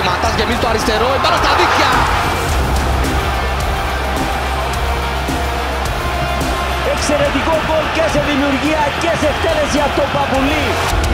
Ματάς γεμίζει το αριστερό, η μπάλα στα δίκτυα. Εξαιρετικό γκολ και σε δημιουργία και σε εκτέλεση από τον Παπουλή.